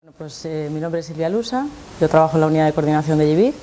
Bueno, pues mi nombre es Silvia Lusa, yo trabajo en la unidad de coordinación de JBID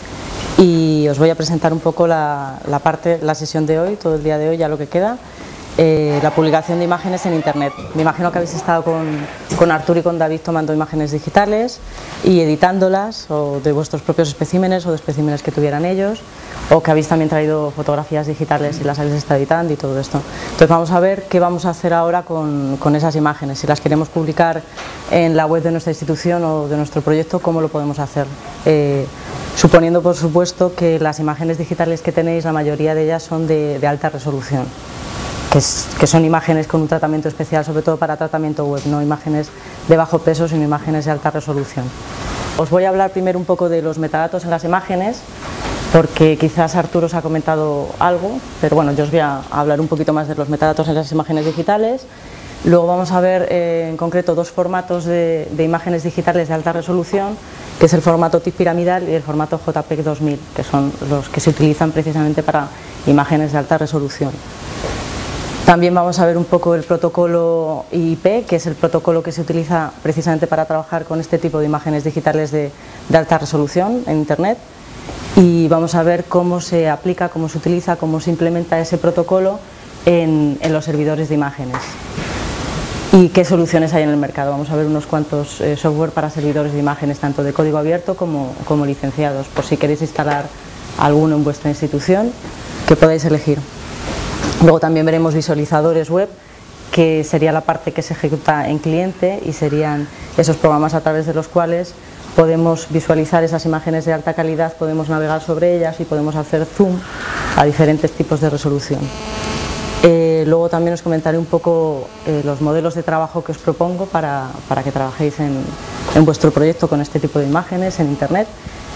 y os voy a presentar un poco la sesión de hoy, todo el día de hoy, ya lo que queda, la publicación de imágenes en Internet. Me imagino que habéis estado con Arturo y con David tomando imágenes digitales y editándolas, o de vuestros propios especímenes o de especímenes que tuvieran ellos, o que habéis también traído fotografías digitales y las habéis estado editando y todo esto. Entonces vamos a ver qué vamos a hacer ahora con esas imágenes, si las queremos publicar en la web de nuestra institución o de nuestro proyecto, cómo lo podemos hacer. Suponiendo, por supuesto, que las imágenes digitales que tenéis, la mayoría de ellas son de alta resolución, que son imágenes con un tratamiento especial, sobre todo para tratamiento web, no imágenes de bajo peso, sino imágenes de alta resolución. Os voy a hablar primero un poco de los metadatos en las imágenes, porque quizás Arturo os ha comentado algo, pero bueno, yo os voy a hablar un poquito más de los metadatos en las imágenes digitales. Luego vamos a ver en concreto dos formatos de imágenes digitales de alta resolución, que es el formato TIFF piramidal y el formato JPEG 2000, que son los que se utilizan precisamente para imágenes de alta resolución. También vamos a ver un poco el protocolo IIP, que es el protocolo que se utiliza precisamente para trabajar con este tipo de imágenes digitales de alta resolución en Internet. Y vamos a ver cómo se aplica, cómo se utiliza, cómo se implementa ese protocolo en los servidores de imágenes y qué soluciones hay en el mercado. Vamos a ver unos cuantos software para servidores de imágenes, tanto de código abierto como licenciados, por si queréis instalar alguno en vuestra institución, que podáis elegir. Luego también veremos visualizadores web, que sería la parte que se ejecuta en cliente y serían esos programas a través de los cuales podemos visualizar esas imágenes de alta calidad, podemos navegar sobre ellas y podemos hacer zoom a diferentes tipos de resolución. Luego también os comentaré un poco los modelos de trabajo que os propongo para que trabajéis en vuestro proyecto con este tipo de imágenes en Internet,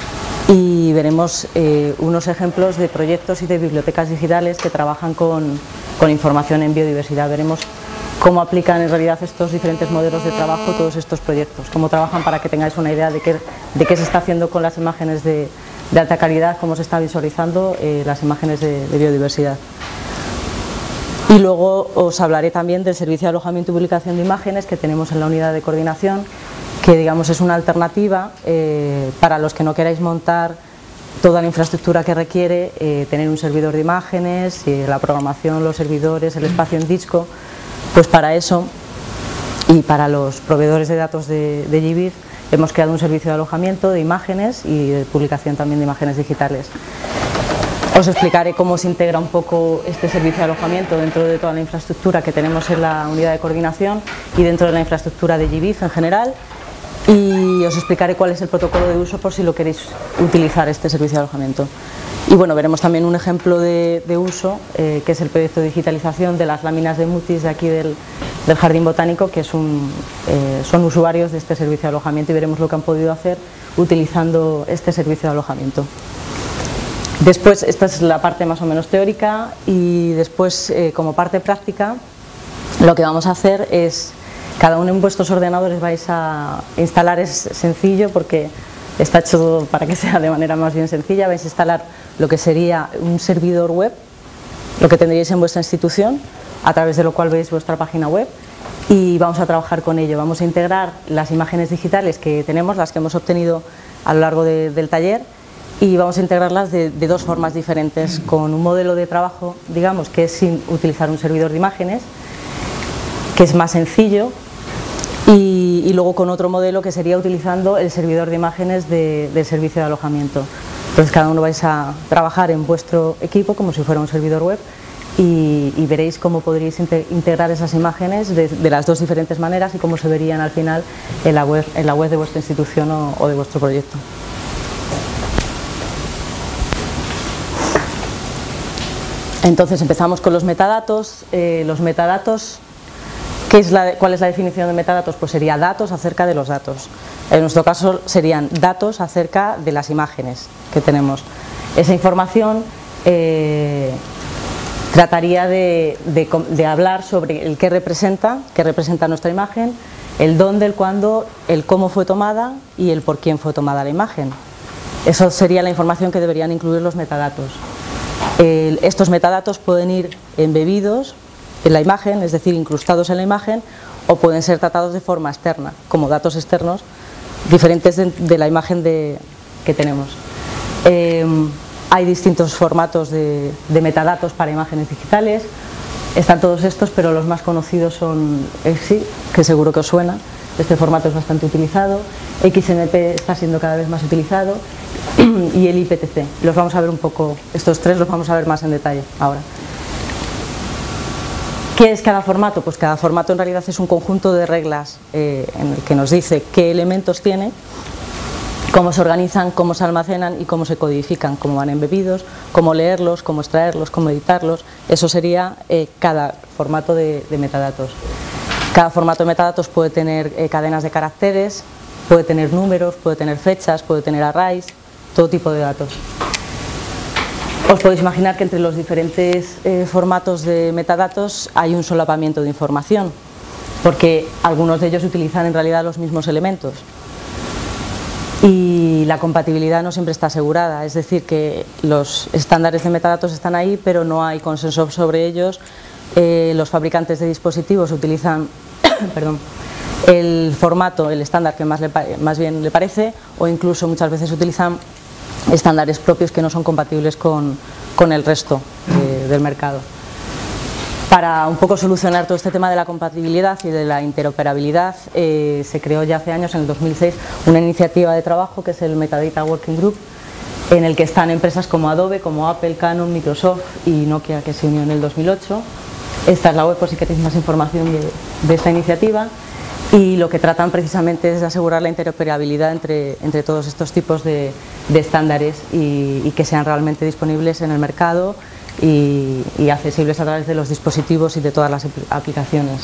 y veremos unos ejemplos de proyectos y de bibliotecas digitales que trabajan con información en biodiversidad. Veremos cómo aplican en realidad estos diferentes modelos de trabajo todos estos proyectos, cómo trabajan, para que tengáis una idea de qué se está haciendo con las imágenes de alta calidad, cómo se está visualizando las imágenes de biodiversidad. Y luego os hablaré también del servicio de alojamiento y publicación de imágenes que tenemos en la unidad de coordinación, que digamos es una alternativa para los que no queráis montar toda la infraestructura que requiere tener un servidor de imágenes, la programación, los servidores, el espacio en disco. Pues para eso, y para los proveedores de datos de JBID, hemos creado un servicio de alojamiento de imágenes y de publicación también de imágenes digitales. Os explicaré cómo se integra un poco este servicio de alojamiento dentro de toda la infraestructura que tenemos en la unidad de coordinación y dentro de la infraestructura de JBID en general, y os explicaré cuál es el protocolo de uso por si lo queréis utilizar, este servicio de alojamiento. Y bueno, veremos también un ejemplo de uso, que es el proyecto de digitalización de las láminas de mutis de aquí del Jardín Botánico, que son usuarios de este servicio de alojamiento, y veremos lo que han podido hacer utilizando este servicio de alojamiento. Después, esta es la parte más o menos teórica, y después como parte práctica lo que vamos a hacer es, cada uno en vuestros ordenadores vais a instalar, es sencillo porque está hecho para que sea de manera más bien sencilla, vais a instalar lo que sería un servidor web, lo que tendríais en vuestra institución, a través de lo cual veis vuestra página web, y vamos a trabajar con ello. Vamos a integrar las imágenes digitales que tenemos, las que hemos obtenido a lo largo del taller, y vamos a integrarlas de dos formas diferentes, con un modelo de trabajo, digamos, que es sin utilizar un servidor de imágenes, que es más sencillo, y luego con otro modelo que sería utilizando el servidor de imágenes del servicio de alojamiento. Entonces cada uno vais a trabajar en vuestro equipo como si fuera un servidor web, y veréis cómo podréis integrar esas imágenes de las dos diferentes maneras y cómo se verían al final en la web de vuestra institución o de vuestro proyecto. Entonces empezamos con los metadatos. ¿Cuál es la definición de metadatos? Pues sería datos acerca de los datos. En nuestro caso serían datos acerca de las imágenes que tenemos. Esa información trataría de hablar sobre el qué representa nuestra imagen, el dónde, el cuándo, el cómo fue tomada y el por quién fue tomada la imagen. Eso sería la información que deberían incluir los metadatos. Estos metadatos pueden ir embebidos en la imagen, es decir, incrustados en la imagen, o pueden ser tratados de forma externa, como datos externos, diferentes de la imagen que tenemos. Hay distintos formatos de metadatos para imágenes digitales. Están todos estos, pero los más conocidos son EXIF, que seguro que os suena. Este formato es bastante utilizado. XMP está siendo cada vez más utilizado. Y el IPTC. Los vamos a ver un poco, estos tres los vamos a ver más en detalle ahora. ¿Qué es cada formato? Pues cada formato en realidad es un conjunto de reglas en el que nos dice qué elementos tiene, cómo se organizan, cómo se almacenan y cómo se codifican, cómo van embebidos, cómo leerlos, cómo extraerlos, cómo editarlos. Eso sería cada formato de metadatos. Cada formato de metadatos puede tener cadenas de caracteres, puede tener números, puede tener fechas, puede tener arrays, todo tipo de datos. Os podéis imaginar que entre los diferentes formatos de metadatos hay un solapamiento de información, porque algunos de ellos utilizan en realidad los mismos elementos. Y la compatibilidad no siempre está asegurada, es decir, que los estándares de metadatos están ahí, pero no hay consenso sobre ellos. Los fabricantes de dispositivos utilizan perdón, el formato, el estándar que más bien le parece, o incluso muchas veces utilizan estándares propios que no son compatibles con el resto del mercado. Para un poco solucionar todo este tema de la compatibilidad y de la interoperabilidad, se creó ya hace años, en el 2006, una iniciativa de trabajo que es el Metadata Working Group, en el que están empresas como Adobe, como Apple, Canon, Microsoft y Nokia, que se unió en el 2008. Esta es la web por si queréis más información de esta iniciativa, y lo que tratan precisamente es de asegurar la interoperabilidad entre todos estos tipos de estándares y que sean realmente disponibles en el mercado y accesibles a través de los dispositivos y de todas las aplicaciones.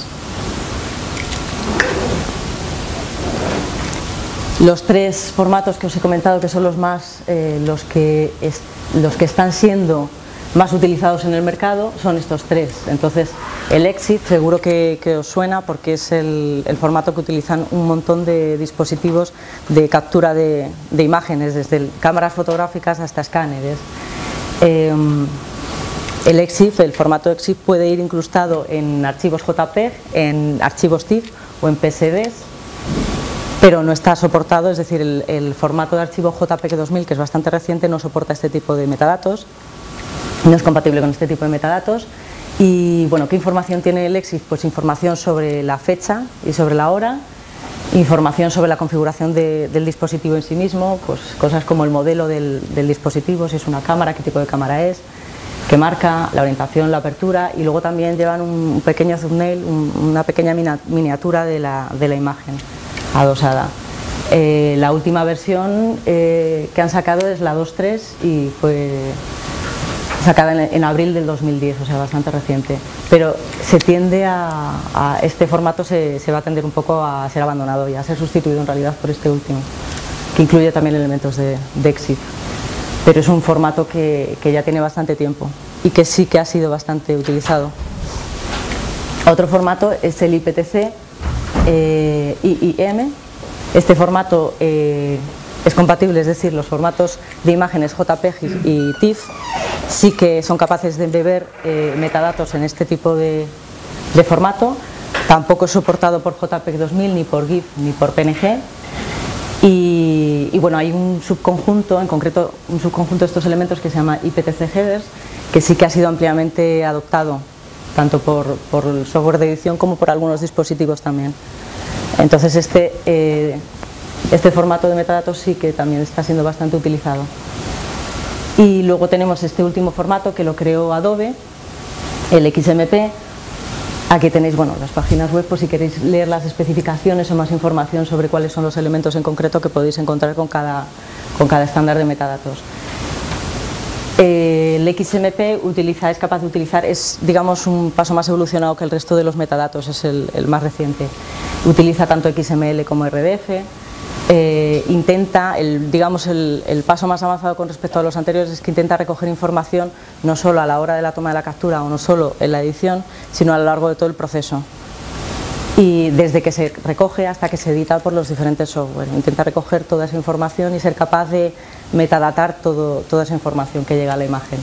Los tres formatos que os he comentado, que son los más los que están siendo más utilizados en el mercado, son estos tres. Entonces, el EXIF seguro que os suena, porque es el formato que utilizan un montón de dispositivos de captura de imágenes, desde cámaras fotográficas hasta escáneres. El EXIF, el formato EXIF, puede ir incrustado en archivos JPEG, en archivos TIFF o en PSDs, pero no está soportado, es decir, el formato de archivo JPEG 2000, que es bastante reciente, no soporta este tipo de metadatos, no es compatible con este tipo de metadatos. Y bueno, ¿qué información tiene el EXIF? Pues información sobre la fecha y sobre la hora, información sobre la configuración del dispositivo en sí mismo, pues cosas como el modelo del dispositivo, si es una cámara, qué tipo de cámara es, qué marca, la orientación, la apertura, y luego también llevan un pequeño thumbnail, una pequeña miniatura de la imagen adosada. La última versión que han sacado es la 2.3 y fue sacada en abril del 2010, o sea, bastante reciente, pero se tiende este formato se va a tender un poco a ser abandonado y a ser sustituido en realidad por este último, que incluye también elementos de EXIF, pero es un formato que ya tiene bastante tiempo y que sí que ha sido bastante utilizado. Otro formato es el IPTC, IIM. Este formato es compatible, es decir, los formatos de imágenes JPEG y TIFF sí que son capaces de embeber metadatos en este tipo de formato. Tampoco es soportado por JPEG 2000, ni por GIF, ni por PNG. Y bueno, hay un subconjunto, en concreto un subconjunto de estos elementos que se llama IPTC Headers, que sí que ha sido ampliamente adoptado, tanto por el software de edición como por algunos dispositivos también. Entonces este formato de metadatos sí que también está siendo bastante utilizado. Y luego tenemos este último formato que lo creó Adobe, el XMP. Aquí tenéis las páginas web por si queréis leer las especificaciones o más información sobre cuáles son los elementos en concreto que podéis encontrar con cada estándar de metadatos. El XMP es capaz de utilizar, es digamos un paso más evolucionado que el resto de los metadatos, es el más reciente. Utiliza tanto XML como RDF. Intenta, el paso más avanzado con respecto a los anteriores es que intenta recoger información no solo a la hora de la toma de la captura o no solo en la edición, sino a lo largo de todo el proceso, y desde que se recoge hasta que se edita por los diferentes software. Intenta recoger toda esa información y ser capaz de metadatar toda esa información que llega a la imagen.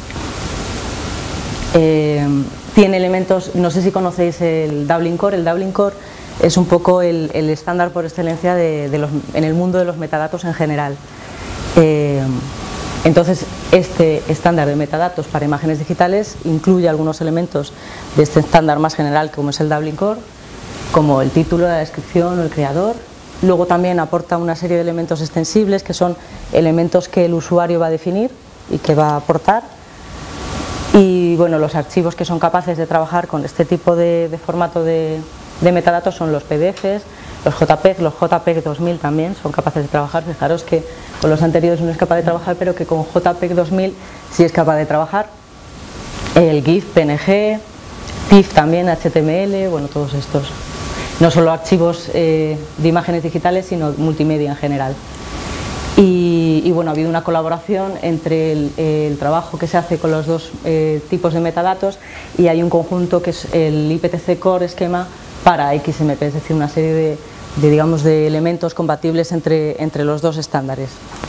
Tiene elementos, no sé si conocéis el Dublin Core. El Dublin Core es un poco el estándar por excelencia en el mundo de los metadatos en general. Entonces, este estándar de metadatos para imágenes digitales incluye algunos elementos de este estándar más general, como es el Dublin Core, como el título, la descripción o el creador. Luego también aporta una serie de elementos extensibles, que son elementos que el usuario va a definir y que va a aportar. Y bueno, los archivos que son capaces de trabajar con este tipo de formato de metadatos son los PDFs, los JPEG 2000 también son capaces de trabajar. Fijaros que con los anteriores no es capaz de trabajar, pero que con JPEG 2000 sí es capaz de trabajar. El GIF, PNG, TIFF también, HTML, bueno, todos estos. No solo archivos de imágenes digitales, sino multimedia en general. Y bueno, ha habido una colaboración entre el trabajo que se hace con los dos tipos de metadatos, y hay un conjunto que es el IPTC Core Schema para XMP, es decir, una serie de elementos compatibles entre los dos estándares.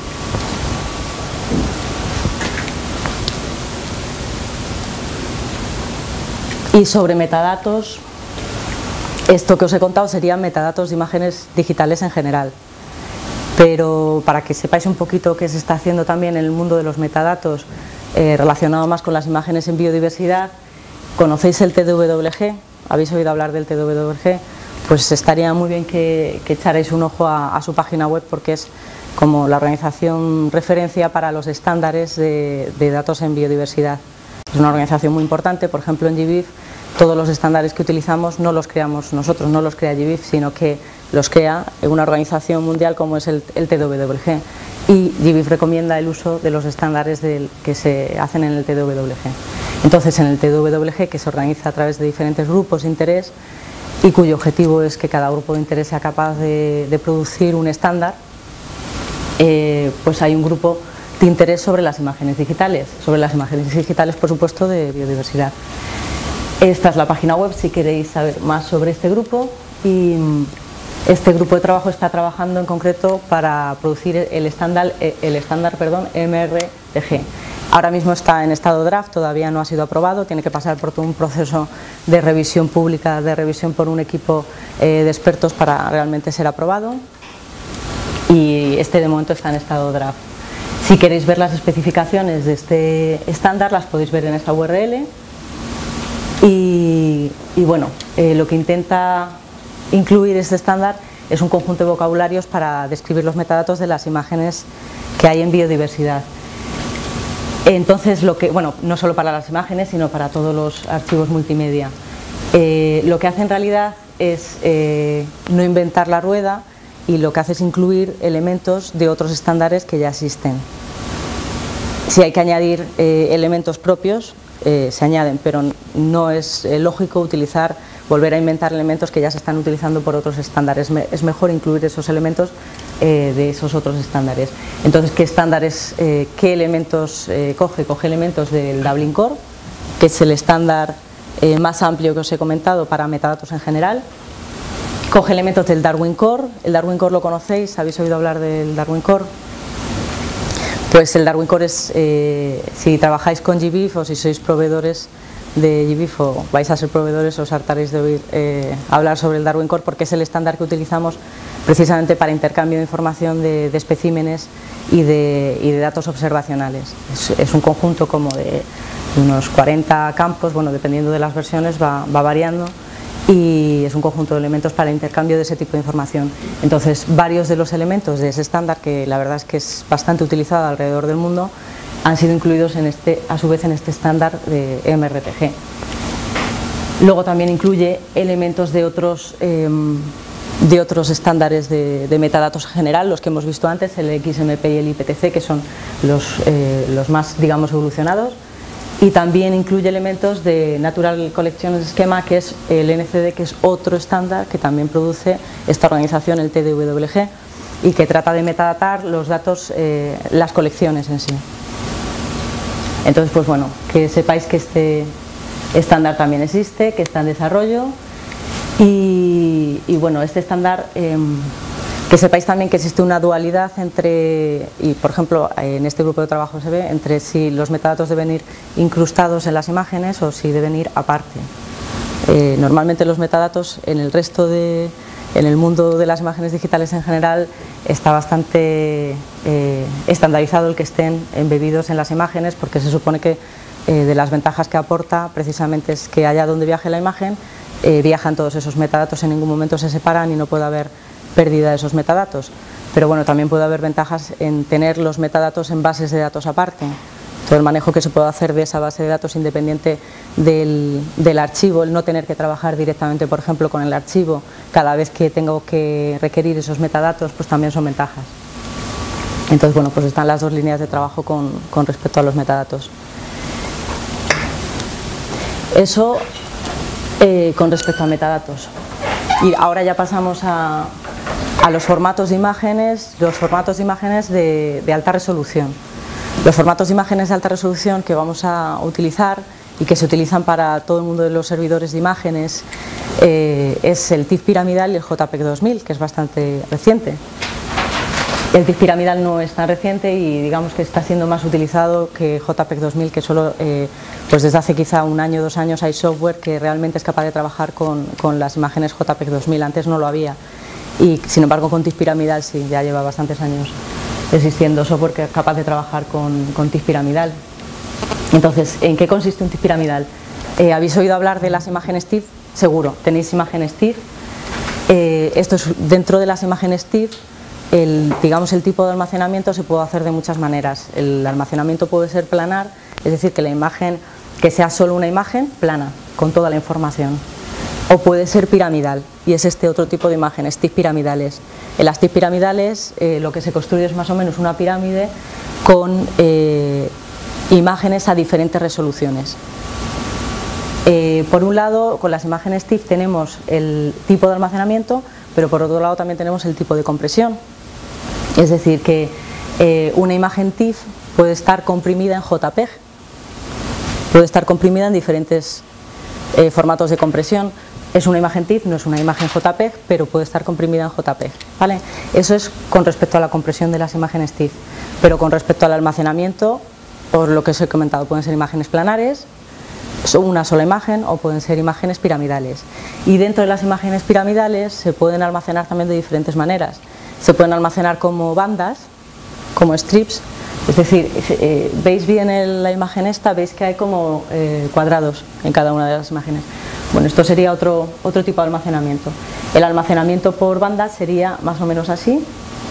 Y sobre metadatos, esto que os he contado serían metadatos de imágenes digitales en general. Pero para que sepáis un poquito qué se está haciendo también en el mundo de los metadatos relacionado más con las imágenes en biodiversidad, ¿conocéis el TWG? ¿Habéis oído hablar del TWG? Pues estaría muy bien que echarais un ojo a su página web, porque es como la organización referencia para los estándares de datos en biodiversidad. Es una organización muy importante. Por ejemplo, en GBIF todos los estándares que utilizamos no los creamos nosotros, no los crea GBIF, sino que los crea una organización mundial como es el TWG, y GBIF recomienda el uso de los estándares que se hacen en el TWG. Entonces, en el TWG, que se organiza a través de diferentes grupos de interés y cuyo objetivo es que cada grupo de interés sea capaz de producir un estándar, pues hay un grupo de interés sobre las imágenes digitales, por supuesto, de biodiversidad. Esta es la página web si queréis saber más sobre este grupo, y este grupo de trabajo está trabajando en concreto para producir el estándar MRTG. Ahora mismo está en estado draft, todavía no ha sido aprobado, tiene que pasar por todo un proceso de revisión pública, de revisión por un equipo de expertos para realmente ser aprobado, y este de momento está en estado draft. Si queréis ver las especificaciones de este estándar, las podéis ver en esta URL. Y bueno, lo que intenta incluir este estándar es un conjunto de vocabularios para describir los metadatos de las imágenes que hay en biodiversidad. Entonces, no solo para las imágenes, sino para todos los archivos multimedia. Lo que hace en realidad es no inventar la rueda, y lo que hace es incluir elementos de otros estándares que ya existen. Si hay que añadir elementos propios, se añaden, pero no es lógico volver a inventar elementos que ya se están utilizando por otros estándares. Es mejor incluir esos elementos de esos otros estándares. Entonces, ¿qué elementos coge? Coge elementos del Dublin Core, que es el estándar más amplio que os he comentado para metadatos en general. Coge elementos del Darwin Core. El Darwin Core lo conocéis, ¿habéis oído hablar del Darwin Core? Pues el Darwin Core es, si trabajáis con GBIF o si sois proveedores de GBIF o vais a ser proveedores, os hartaréis de oír hablar sobre el Darwin Core, porque es el estándar que utilizamos precisamente para intercambio de información de especímenes y de datos observacionales. Es un conjunto como de unos 40 campos, bueno, dependiendo de las versiones va variando, y es un conjunto de elementos para el intercambio de ese tipo de información. Entonces, varios de los elementos de ese estándar, que la verdad es que es bastante utilizado alrededor del mundo, han sido incluidos a su vez en este estándar de MRTG. Luego también incluye elementos de otros estándares de metadatos en general, los que hemos visto antes, el XMP y el IPTC, que son los más, digamos, evolucionados. Y también incluye elementos de Natural Collection Schema, que es el NCD, que es otro estándar que también produce esta organización, el TWG, y que trata de metadatar los datos, las colecciones en sí. Entonces, pues bueno, que sepáis que este estándar también existe, que está en desarrollo, y bueno, este estándar, que sepáis también que existe una dualidad entre, y por ejemplo en este grupo de trabajo se ve, entre si los metadatos deben ir incrustados en las imágenes o si deben ir aparte. Normalmente los metadatos en el mundo de las imágenes digitales en general está bastante estandarizado el que estén embebidos en las imágenes, porque se supone que de las ventajas que aporta precisamente es que allá donde viaje la imagen viajan todos esos metadatos, en ningún momento se separan y no puede haber pérdida de esos metadatos. Pero bueno, también puede haber ventajas en tener los metadatos en bases de datos aparte. Todo el manejo que se puede hacer de esa base de datos independiente del archivo, el no tener que trabajar directamente, por ejemplo, con el archivo cada vez que tengo que requerir esos metadatos, pues también son ventajas. Entonces, bueno, pues están las dos líneas de trabajo con respecto a los metadatos. Eso con respecto a metadatos. Y ahora ya pasamos a los formatos de imágenes, de alta resolución. Los formatos de imágenes de alta resolución que vamos a utilizar y que se utilizan para todo el mundo de los servidores de imágenes es el TIFF piramidal y el JPEG 2000, que es bastante reciente. El TIFF piramidal no es tan reciente y digamos que está siendo más utilizado que JPEG 2000, que solo pues desde hace quizá 1 año, 2 años hay software que realmente es capaz de trabajar con las imágenes JPEG 2000, antes no lo había. Y sin embargo con TIFF piramidal sí, ya lleva bastantes años existiendo software que es capaz de trabajar con TIFF piramidal. Entonces, ¿en qué consiste un TIFF piramidal? ¿Habéis oído hablar de las imágenes TIFF? Seguro, tenéis imágenes TIFF. Esto es, dentro de las imágenes TIFF, digamos el tipo de almacenamiento se puede hacer de muchas maneras. El almacenamiento puede ser planar, es decir, que la imagen, que sea solo una imagen plana, con toda la información. O puede ser piramidal, y es este otro tipo de imágenes, TIFF piramidales. En las TIFF piramidales lo que se construye es más o menos una pirámide con imágenes a diferentes resoluciones. Por un lado, con las imágenes TIFF tenemos el tipo de almacenamiento, pero por otro lado también tenemos el tipo de compresión. Es decir, que una imagen TIFF puede estar comprimida en JPEG, puede estar comprimida en diferentes formatos de compresión. Es una imagen TIFF, no es una imagen JPEG, pero puede estar comprimida en JPEG, ¿vale? Eso es con respecto a la compresión de las imágenes TIFF, pero con respecto al almacenamiento, por lo que os he comentado, pueden ser imágenes planares, una sola imagen, o pueden ser imágenes piramidales. Y dentro de las imágenes piramidales se pueden almacenar también de diferentes maneras. Se pueden almacenar como bandas, como strips, es decir, veis bien la imagen esta, veis que hay como cuadrados en cada una de las imágenes. Bueno, esto sería otro tipo de almacenamiento. El almacenamiento por bandas sería más o menos así.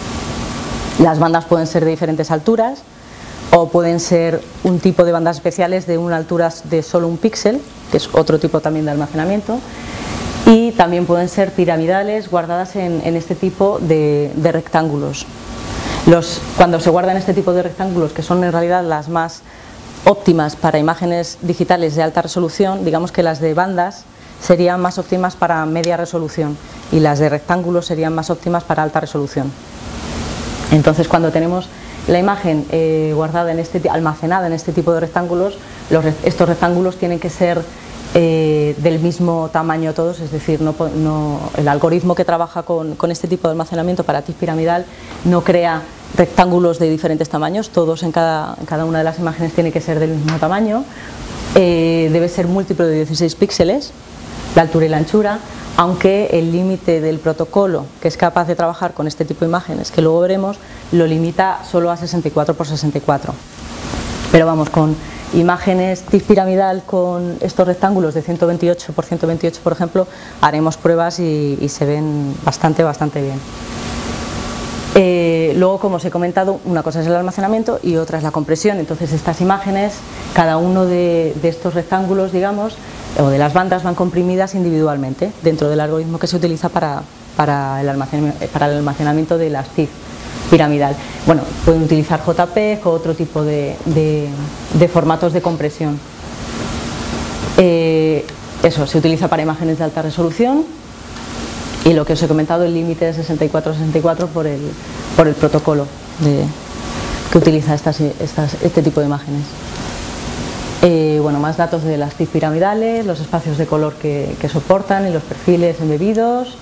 Las bandas pueden ser de diferentes alturas o pueden ser un tipo de bandas especiales de una altura de solo 1 píxel, que es otro tipo también de almacenamiento. Y también pueden ser piramidales guardadas en este tipo de rectángulos. Cuando se guardan este tipo de rectángulos, que son en realidad las más óptimas para imágenes digitales de alta resolución, digamos que las de bandas serían más óptimas para media resolución y las de rectángulos serían más óptimas para alta resolución. Entonces, cuando tenemos la imagen almacenada en este tipo de rectángulos, estos rectángulos tienen que ser del mismo tamaño todos, es decir, el algoritmo que trabaja con este tipo de almacenamiento para TIFF piramidal no crea rectángulos de diferentes tamaños, todos en cada una de las imágenes tiene que ser del mismo tamaño, debe ser múltiplo de 16 píxeles, la altura y la anchura, aunque el límite del protocolo que es capaz de trabajar con este tipo de imágenes, que luego veremos, lo limita solo a 64 por 64. Pero vamos, con imágenes TIFF piramidal con estos rectángulos de 128 por 128, por ejemplo, haremos pruebas y se ven bastante bien. Luego, como os he comentado, una cosa es el almacenamiento y otra es la compresión. Entonces, estas imágenes, cada uno de estos rectángulos, digamos, o de las bandas, van comprimidas individualmente dentro del algoritmo que se utiliza para el almacenamiento de las TIFF piramidal. Bueno, pueden utilizar JPEG o otro tipo de formatos de compresión. Eso se utiliza para imágenes de alta resolución y lo que os he comentado, el límite de 64-64 por el protocolo que utiliza este tipo de imágenes. Bueno, más datos de las TIFF piramidales, los espacios de color que soportan y los perfiles embebidos.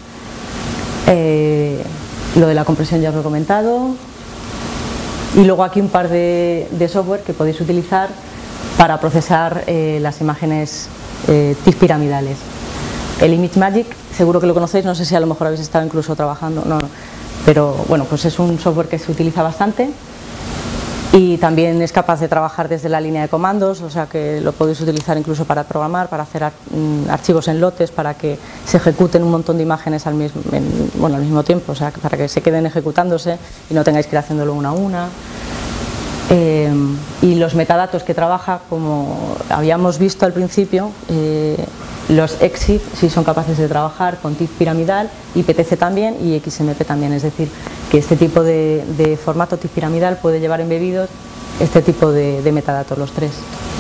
Lo de la compresión ya os lo he comentado. Y luego aquí un par de software que podéis utilizar para procesar las imágenes TIFF piramidales. El ImageMagick, seguro que lo conocéis, no sé si a lo mejor habéis estado incluso trabajando, no, pero bueno, pues es un software que se utiliza bastante y también es capaz de trabajar desde la línea de comandos, o sea que lo podéis utilizar incluso para programar, para hacer archivos en lotes, para que se ejecuten un montón de imágenes al mismo tiempo, o sea, para que se queden ejecutándose y no tengáis que ir haciéndolo una a una. Y los metadatos que trabaja, como habíamos visto al principio, los EXIF sí son capaces de trabajar con TIFF piramidal, IPTC también y XMP también, es decir, que este tipo de formato TIFF piramidal puede llevar embebidos este tipo de metadatos, los tres.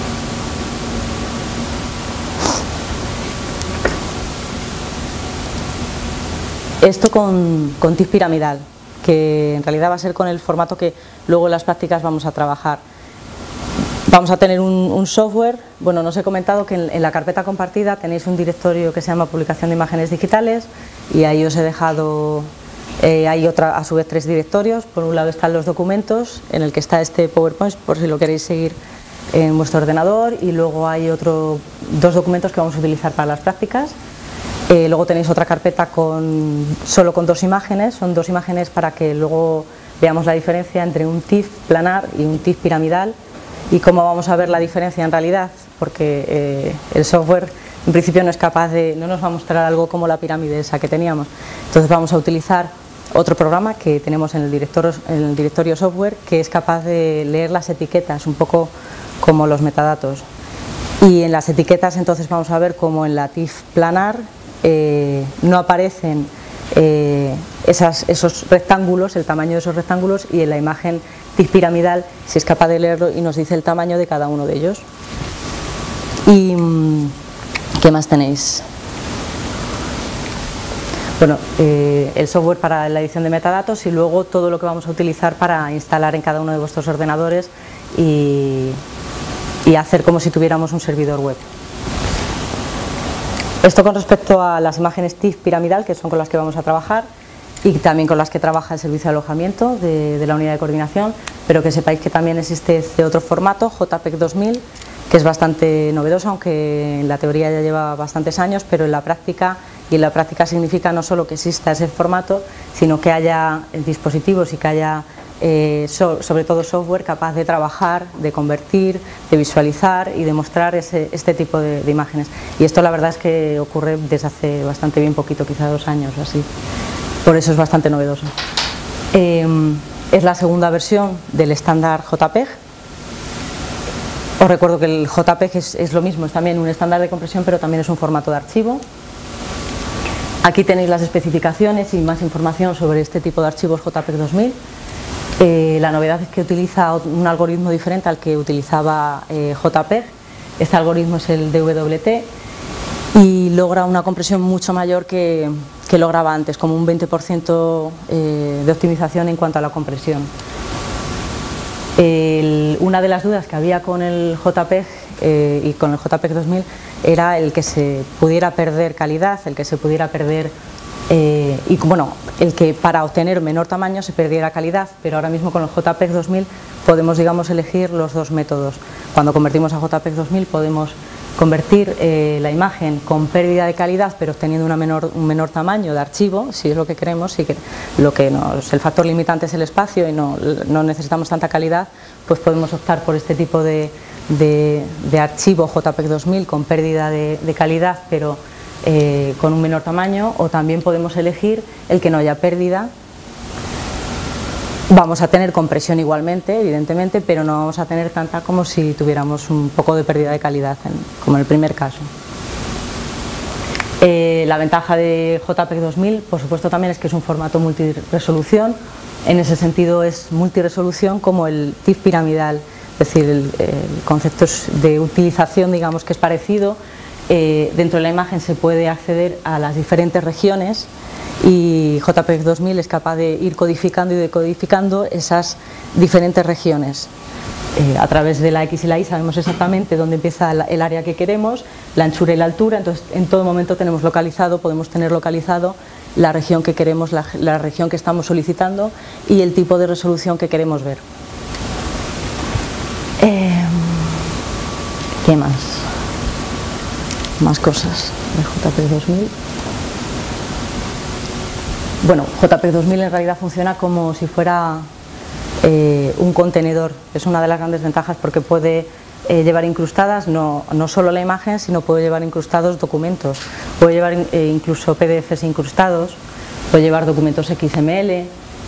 Esto con TIFF piramidal, que en realidad va a ser con el formato que luego en las prácticas vamos a trabajar. Vamos a tener un software, bueno, no os he comentado que en la carpeta compartida tenéis un directorio que se llama publicación de imágenes digitales y ahí os he dejado, hay a su vez 3 directorios. Por un lado están los documentos en el que está este PowerPoint por si lo queréis seguir en vuestro ordenador y luego hay 2 documentos que vamos a utilizar para las prácticas. Luego tenéis otra carpeta solo con 2 imágenes, son 2 imágenes para que luego veamos la diferencia entre un TIFF planar y un TIFF piramidal y cómo vamos a ver la diferencia en realidad, porque el software en principio no es capaz no nos va a mostrar algo como la pirámide esa que teníamos. Entonces vamos a utilizar otro programa que tenemos en el directorio software que es capaz de leer las etiquetas, un poco como los metadatos. Y en las etiquetas entonces vamos a ver cómo en la TIFF planar no aparecen esos rectángulos, el tamaño de esos rectángulos, y en la imagen TIFF piramidal si es capaz de leerlo y nos dice el tamaño de cada uno de ellos. ¿Y qué más tenéis? Bueno, el software para la edición de metadatos y luego todo lo que vamos a utilizar para instalar en cada uno de vuestros ordenadores y hacer como si tuviéramos un servidor web. Esto con respecto a las imágenes TIFF piramidal, que son con las que vamos a trabajar y también con las que trabaja el servicio de alojamiento de la unidad de coordinación, pero que sepáis que también existe este otro formato, JPEG 2000, que es bastante novedoso, aunque en la teoría ya lleva bastantes años, pero en la práctica significa no solo que exista ese formato, sino que haya dispositivos y que haya sobre todo software capaz de trabajar, de convertir, de visualizar y de mostrar este tipo de imágenes. Y esto la verdad es que ocurre desde hace bastante bien poquito, quizá 2 años o así. Por eso es bastante novedoso. Es la segunda versión del estándar JPEG. Os recuerdo que el JPEG es lo mismo, es también un estándar de compresión, pero también es un formato de archivo. Aquí tenéis las especificaciones y más información sobre este tipo de archivos JPEG 2000. La novedad es que utiliza un algoritmo diferente al que utilizaba JPEG. Este algoritmo es el DWT y logra una compresión mucho mayor que lograba antes, como un 20% de optimización en cuanto a la compresión. Una de las dudas que había con el JPEG y con el JPEG 2000 era el que se pudiera perder calidad, el que se pudiera perder el que para obtener menor tamaño se perdiera calidad, pero ahora mismo con el JPEG 2000 podemos, digamos, elegir los 2 métodos. Cuando convertimos a JPEG 2000 podemos convertir la imagen con pérdida de calidad pero obteniendo un menor tamaño de archivo, si es lo que queremos, si el factor limitante es el espacio y no necesitamos tanta calidad, pues podemos optar por este tipo de archivo JPEG 2000 con pérdida de calidad pero con un menor tamaño, o también podemos elegir el que no haya pérdida. Vamos a tener compresión igualmente, evidentemente, pero no vamos a tener tanta como si tuviéramos un poco de pérdida de calidad, como en el primer caso. La ventaja de JPEG 2000, por supuesto, también es que es un formato multiresolución. En ese sentido es multiresolución como el TIFF piramidal, es decir, el concepto de utilización, digamos, que es parecido. Dentro de la imagen se puede acceder a las diferentes regiones y JPEG 2000 es capaz de ir codificando y decodificando esas diferentes regiones. A través de la X y la Y sabemos exactamente dónde empieza el área que queremos, la anchura y la altura, entonces en todo momento podemos tener localizado la región que queremos, la región que estamos solicitando y el tipo de resolución que queremos ver. ¿Qué más? Más cosas de JPEG 2000. Bueno, JPEG 2000 en realidad funciona como si fuera un contenedor. Es una de las grandes ventajas porque puede llevar incrustadas no solo la imagen, sino puede llevar incrustados documentos. Puede llevar incluso PDFs incrustados, puede llevar documentos XML.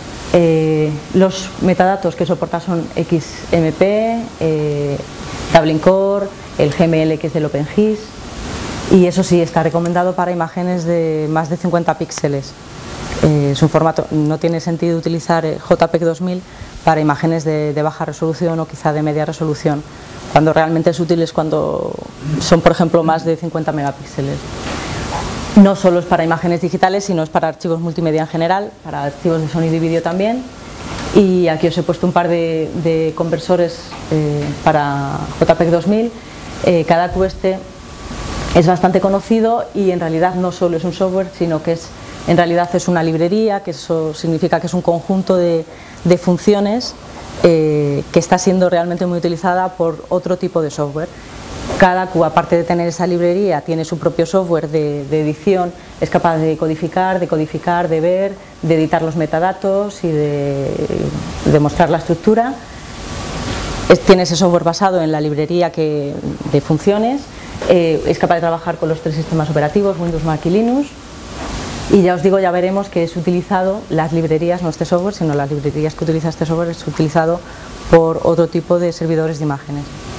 Los metadatos que soporta son XMP, Dublin Core, el GML que es del OpenGIS, y eso sí, está recomendado para imágenes de más de 50 píxeles. Es un formato, no tiene sentido utilizar JPEG 2000 para imágenes de baja resolución o quizá de media resolución, cuando realmente es útil es cuando son, por ejemplo, más de 50 megapíxeles. No solo es para imágenes digitales, sino es para archivos multimedia en general, para archivos de sonido y vídeo también. Y aquí os he puesto un par de conversores para JPEG 2000. Cada QST es bastante conocido y en realidad no solo es un software, sino que en realidad es una librería, que eso significa que es un conjunto de funciones que está siendo realmente muy utilizada por otro tipo de software. Cada Q, aparte de tener esa librería, tiene su propio software de edición, es capaz de codificar, de ver, de editar los metadatos y de mostrar la estructura. Tiene ese software basado en la librería de funciones, es capaz de trabajar con los 3 sistemas operativos, Windows, Mac y Linux. Y ya os digo, ya veremos que es utilizado, las librerías, no este software, sino las librerías que utiliza este software, es utilizado por otro tipo de servidores de imágenes.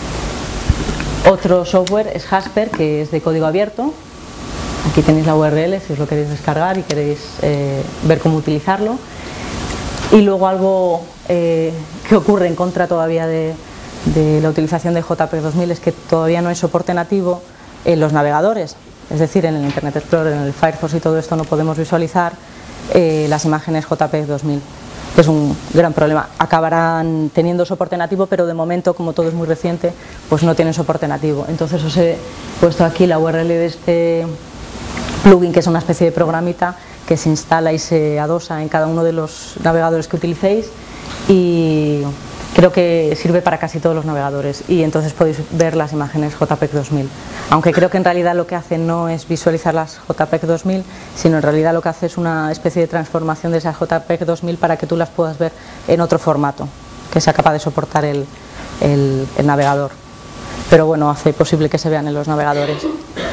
Otro software es Jasper, que es de código abierto. Aquí tenéis la URL si os lo queréis descargar y queréis ver cómo utilizarlo. Y luego algo que ocurre en contra todavía de la utilización de JPEG 2000 es que todavía no hay soporte nativo en los navegadores. Es decir, en el Internet Explorer, en el Firefox y todo esto no podemos visualizar las imágenes JPEG 2000. Es un gran problema. Acabarán teniendo soporte nativo, pero de momento, como todo es muy reciente, pues no tienen soporte nativo. Entonces os he puesto aquí la URL de este plugin, que es una especie de programita que se instala y se adosa en cada uno de los navegadores que utilicéis, y creo que sirve para casi todos los navegadores, y entonces podéis ver las imágenes JPEG 2000. Aunque creo que en realidad lo que hace no es visualizar las JPEG 2000, sino en realidad lo que hace es una especie de transformación de esas JPEG 2000 para que tú las puedas ver en otro formato, que sea capaz de soportar el navegador. Pero bueno, hace posible que se vean en los navegadores.